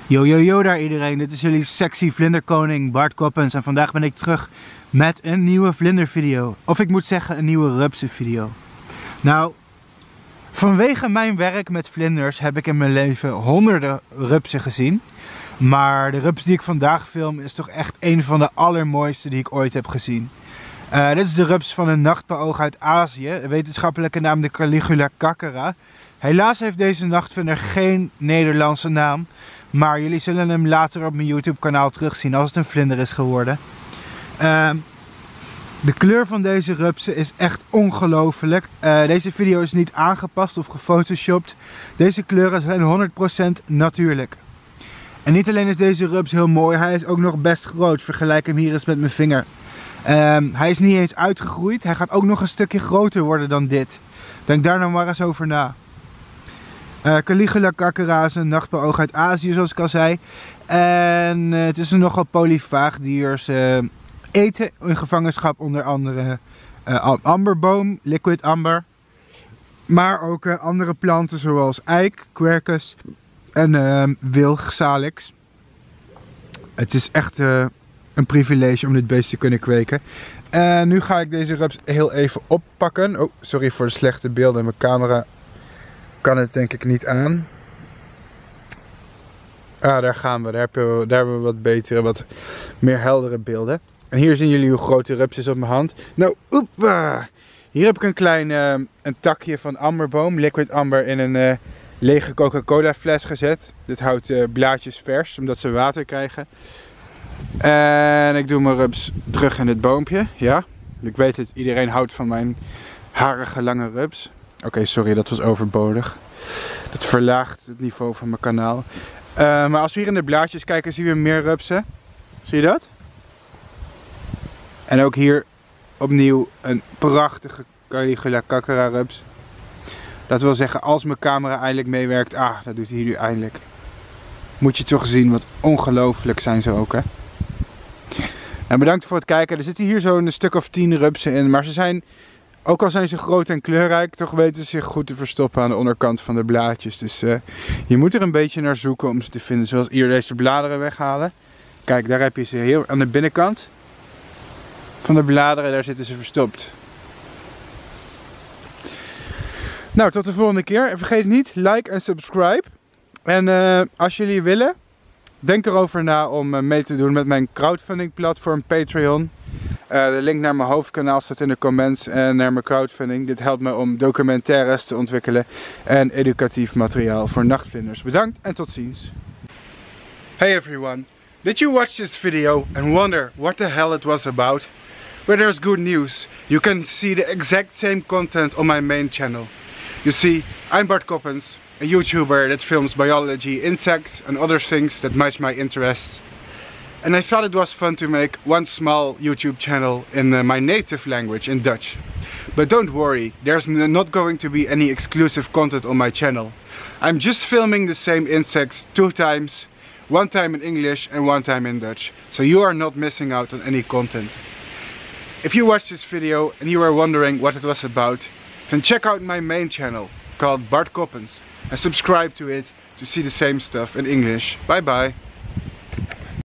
Yo yo yo daar iedereen, dit is jullie sexy vlinderkoning Bart Coppens en vandaag ben ik terug met een nieuwe vlindervideo. Of ik moet zeggen een nieuwe rupsenvideo. Nou, vanwege mijn werk met vlinders heb ik in mijn leven honderden rupsen gezien. Maar de rups die ik vandaag film is toch echt een van de allermooiste die ik ooit heb gezien. Dit is de rups van een nachtpaoog uit Azië, de wetenschappelijke naam de Caligula cacara. Helaas heeft deze nachtvinder geen Nederlandse naam, maar jullie zullen hem later op mijn YouTube kanaal terugzien als het een vlinder is geworden. De kleur van deze rupsen is echt ongelooflijk. Deze video is niet aangepast of gefotoshopt. Deze kleuren zijn 100% natuurlijk. En niet alleen is deze rups heel mooi, hij is ook nog best groot. Vergelijk hem hier eens met mijn vinger. Hij is niet eens uitgegroeid, hij gaat ook nog een stukje groter worden dan dit. Denk daar nou maar eens over na. Caligula cacara is een nachtpaoog uit Azië, zoals ik al zei. En het is een nogal polyfaag dier. Ze eten in gevangenschap onder andere amberboom, liquid amber. Maar ook andere planten zoals eik, quercus en wilg, salix. Het is echt een privilege om dit beest te kunnen kweken. En nu ga ik deze rups heel even oppakken. Oh, sorry voor de slechte beelden. Mijn camera kan het denk ik niet aan. Ah, daar gaan we. Daar hebben we wat betere, wat meer heldere beelden. En hier zien jullie hoe groot de rups is op mijn hand. Nou, oepa! Hier heb ik een klein een takje van amberboom, liquid amber, in een lege Coca-Cola fles gezet. Dit houdt blaadjes vers, omdat ze water krijgen. En ik doe mijn rups terug in het boompje. Ja, ik weet het, iedereen houdt van mijn harige lange rups. Oké, sorry, dat was overbodig. Dat verlaagt het niveau van mijn kanaal. Maar als we hier in de blaadjes kijken, zien we meer rupsen. Zie je dat? En ook hier opnieuw een prachtige Caligula cacara rups. Dat wil zeggen, als mijn camera eindelijk meewerkt, dat doet hij nu eindelijk. Moet je toch zien, wat ongelooflijk zijn ze ook, hè. Nou, bedankt voor het kijken. Er zitten hier zo'n stuk of 10 rupsen in, maar ze zijn, ook al zijn ze groot en kleurrijk, toch weten ze zich goed te verstoppen aan de onderkant van de blaadjes. Dus je moet er een beetje naar zoeken om ze te vinden. Zoals hier deze bladeren weghalen. Kijk, daar heb je ze heel aan de binnenkant van de bladeren, daar zitten ze verstopt. Nou, tot de volgende keer. En vergeet niet, like en subscribe. En als jullie willen, denk erover na om mee te doen met mijn crowdfunding platform Patreon. De link naar mijn hoofdkanaal staat in de comments en naar mijn crowdfunding. Dit helpt me om documentaires te ontwikkelen en educatief materiaal voor nachtvlinders. Bedankt en tot ziens. Hey everyone, did you watch this video and wonder what the hell it was about? Well, there's good news. You can see the exact same content on my main channel. You see, I'm Bart Coppens, a YouTuber that films biology, insects and other things that match my interests. And I thought it was fun to make one small YouTube channel in my native language, in Dutch. But don't worry, there's not going to be any exclusive content on my channel. I'm just filming the same insects 2 times, one time in English and one time in Dutch. So you are not missing out on any content. If you watched this video and you are wondering what it was about, then check out my main channel called Bart Coppens and subscribe to it to see the same stuff in English. Bye bye!